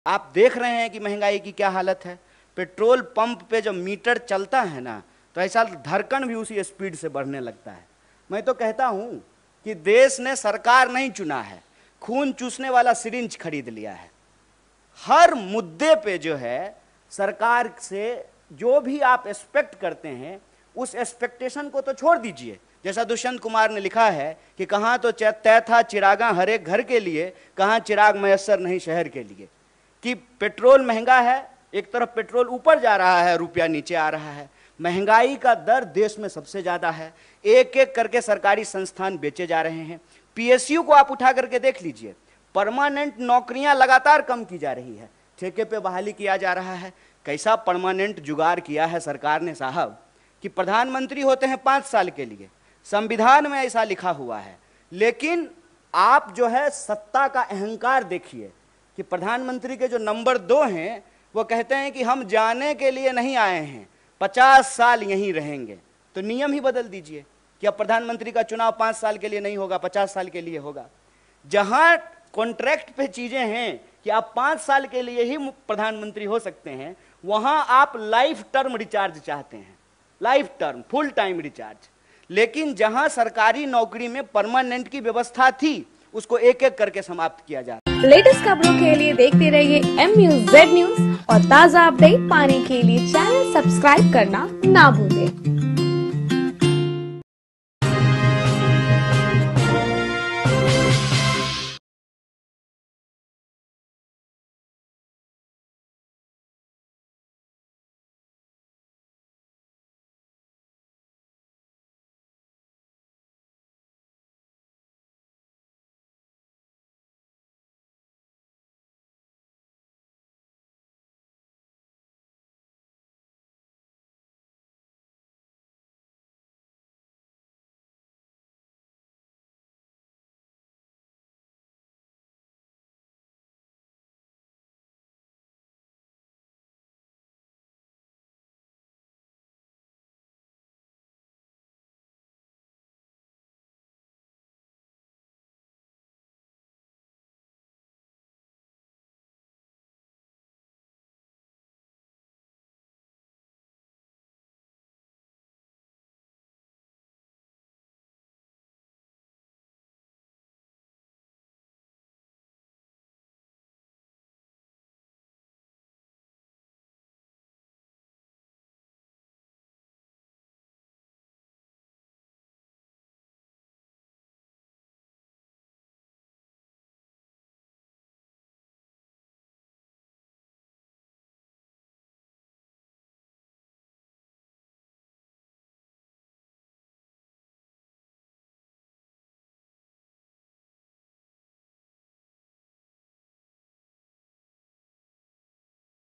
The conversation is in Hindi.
आप देख रहे हैं कि महंगाई की क्या हालत है। पेट्रोल पंप पे जब मीटर चलता है ना, तो ऐसा धड़कन भी उसी स्पीड से बढ़ने लगता है। मैं तो कहता हूं कि देश ने सरकार नहीं चुना है, खून चूसने वाला सिरिंज खरीद लिया है। हर मुद्दे पे जो है सरकार से जो भी आप एक्सपेक्ट करते हैं, उस एक्सपेक्टेशन को तो छोड़ दीजिए। जैसा दुष्यंत कुमार ने लिखा है कि कहाँ तो तय था चिरागा हर एक घर के लिए, कहाँ चिराग मयस्सर नहीं शहर के लिए। कि पेट्रोल महंगा है, एक तरफ पेट्रोल ऊपर जा रहा है, रुपया नीचे आ रहा है। महंगाई का दर देश में सबसे ज़्यादा है। एक एक करके सरकारी संस्थान बेचे जा रहे हैं। पीएसयू को आप उठा करके देख लीजिए, परमानेंट नौकरियां लगातार कम की जा रही है, ठेके पे बहाली किया जा रहा है। कैसा परमानेंट जुगाड़ किया है सरकार ने साहब कि प्रधानमंत्री होते हैं 5 साल के लिए, संविधान में ऐसा लिखा हुआ है। लेकिन आप जो है सत्ता का अहंकार देखिए कि प्रधानमंत्री के जो नंबर 2 हैं वो कहते हैं कि हम जाने के लिए नहीं आए हैं, 50 साल यहीं रहेंगे। तो नियम ही बदल दीजिए कि अब प्रधानमंत्री का चुनाव 5 साल के लिए नहीं होगा, 50 साल के लिए होगा। जहां कॉन्ट्रैक्ट पे चीजें हैं कि आप 5 साल के लिए ही प्रधानमंत्री हो सकते हैं, वहां आप लाइफ टर्म रिचार्ज चाहते हैं, life term full time recharge. लेकिन जहां सरकारी नौकरी में परमानेंट की व्यवस्था थी, उसको एक एक करके समाप्त किया जा रहा है। लेटेस्ट खबरों के लिए देखते रहिए MUZ न्यूज और ताज़ा अपडेट पाने के लिए चैनल सब्सक्राइब करना ना भूलें।